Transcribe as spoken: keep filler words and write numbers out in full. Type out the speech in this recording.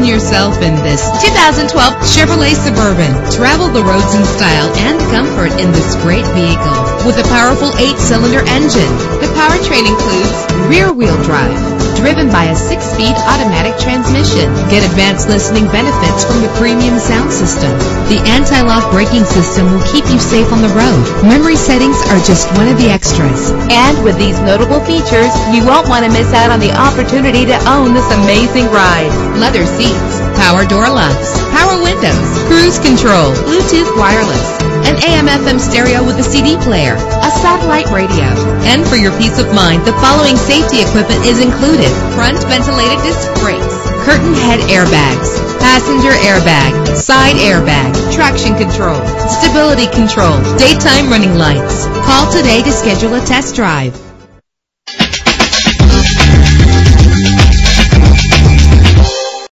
Imagine yourself in this two thousand twelve Chevrolet Suburban. Travel the roads in style and comfort in this great vehicle. With a powerful eight-cylinder engine, the powertrain includes rear-wheel drive, driven by a six-speed automatic transmission. Get advanced listening benefits from the premium sound system. The anti-lock braking system will keep you safe on the road. Memory settings are just one of the extras. And with these notable features, you won't want to miss out on the opportunity to own this amazing ride. Leather seats, power door locks, power windows, cruise control, Bluetooth wireless, an A M F M stereo with a C D player, a satellite radio. And for your peace of mind, the following safety equipment is included: front ventilated disc brakes, curtain head airbags, passenger airbag, side airbag, traction control, stability control, daytime running lights. Call today to schedule a test drive.